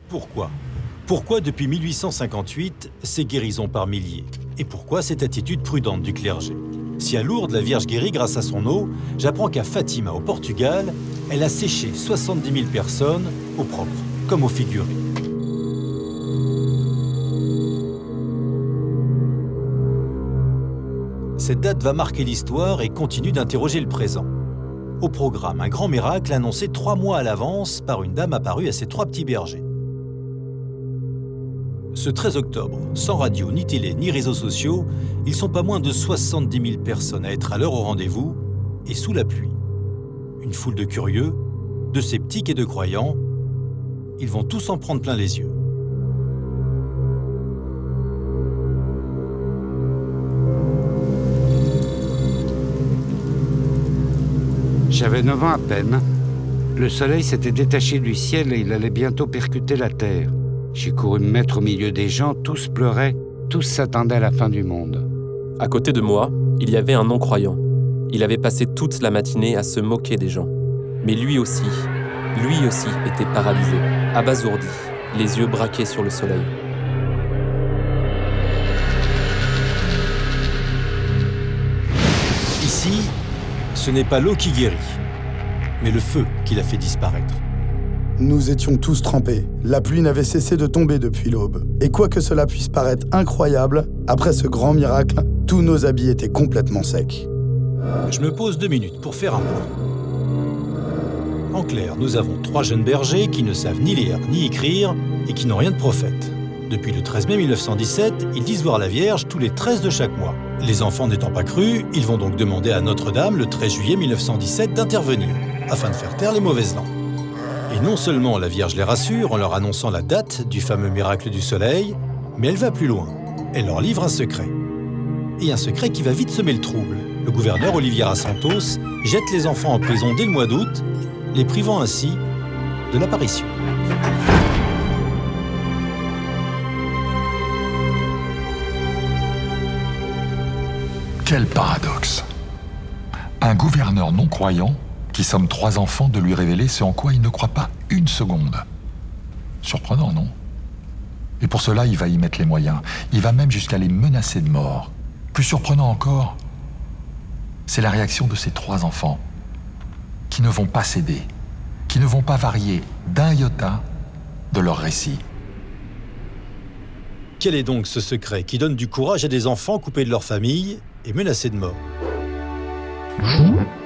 Pourquoi? Pourquoi depuis 1858, ces guérisons par milliers? Et pourquoi cette attitude prudente du clergé? Si à Lourdes, la Vierge guérit grâce à son eau, j'apprends qu'à Fatima, au Portugal, elle a séché 70 000 personnes, au propre comme au figuré. Cette date va marquer l'histoire et continue d'interroger le présent. Au programme, un grand miracle annoncé 3 mois à l'avance par une dame apparue à ses 3 petits bergers. Ce 13 octobre, sans radio, ni télé, ni réseaux sociaux, ils sont pas moins de 70 000 personnes à être à l'heure au rendez-vous et sous la pluie. Une foule de curieux, de sceptiques et de croyants, ils vont tous en prendre plein les yeux. J'avais 9 ans à peine. Le soleil s'était détaché du ciel et il allait bientôt percuter la terre. J'ai couru me mettre au milieu des gens, tous pleuraient, tous s'attendaient à la fin du monde. À côté de moi, il y avait un non-croyant. Il avait passé toute la matinée à se moquer des gens. Mais lui aussi était paralysé, abasourdi, les yeux braqués sur le soleil. Ici, ce n'est pas l'eau qui guérit, mais le feu qui la fait disparaître. Nous étions tous trempés. La pluie n'avait cessé de tomber depuis l'aube. Et quoi que cela puisse paraître incroyable, après ce grand miracle, tous nos habits étaient complètement secs. Je me pose 2 minutes pour faire un point. En clair, nous avons 3 jeunes bergers qui ne savent ni lire ni écrire et qui n'ont rien de prophète. Depuis le 13 mai 1917, ils disent voir la Vierge tous les 13 de chaque mois. Les enfants n'étant pas crus, ils vont donc demander à Notre-Dame le 13 juillet 1917 d'intervenir, afin de faire taire les mauvaises langues. Et non seulement la Vierge les rassure en leur annonçant la date du fameux miracle du soleil, mais elle va plus loin. Elle leur livre un secret. Et un secret qui va vite semer le trouble. Le gouverneur Oliveira Santos jette les enfants en prison dès le mois d'août, les privant ainsi de l'apparition. Quel paradoxe! Un gouverneur non-croyant qui somme 3 enfants de lui révéler ce en quoi il ne croit pas une seconde. Surprenant, non? Et pour cela, il va y mettre les moyens. Il va même jusqu'à les menacer de mort. Plus surprenant encore, c'est la réaction de ces 3 enfants qui ne vont pas céder, qui ne vont pas varier d'un iota de leur récit. Quel est donc ce secret qui donne du courage à des enfants coupés de leur famille et menacés de mort?